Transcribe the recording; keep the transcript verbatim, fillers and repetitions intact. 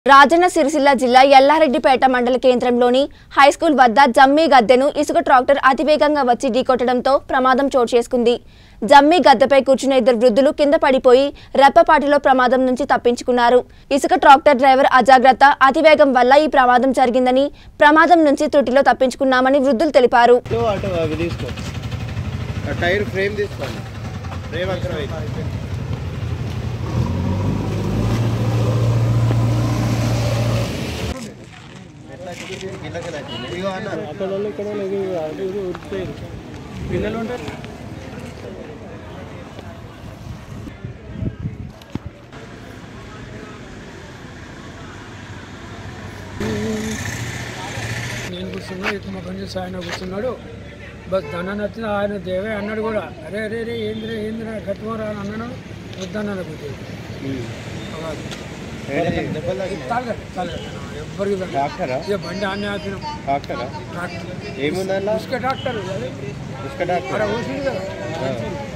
రాజన్న సిరిసిల్ల జిల్లా ఎల్లారెడ్డిపేట మండల కేంద్రంలోని హైస్కూల్ వద్ద జమ్మీ గద్దెను ఇసుక ట్రాక్టర్ అతివేగంగా వచ్చి ఢీకొట్టడంతో ప్రమాదం చోటు చేసుకుంది. జమ్మీ గద్దెపై కూర్చున్న ఇద్దరు వృద్ధులు కింద పడిపోయి రెప్పపాటులో ప్రమాదం నుంచి తప్పించుకున్నారు. ఇసుక ట్రాక్టర్ డ్రైవర్ అజాగ్రత్త, అతివేగం వల్ల ఈ ప్రమాదం జరిగిందని, ప్రమాదం నుంచి త్రుటిలో తప్పించుకున్నామని వృద్ధులు తెలిపారు. నేను కూర్చున్నా ఇటు మా పని ఆయన కూర్చున్నాడు. బస్ దండ నచ్చిన ఆయన దేవే అన్నాడు కూడా, అరే అరే రే ఏంద్రా ఏంద్రా కట్టుకోరా అని అన్నాడు. వద్దన్నాడు కొద్దిగా ఎవ్వరికి బండి అన్నీ ఆపినాం. ఏముందా ఇసుక డాక్టర్ అక్కడ ఊసింది కదా.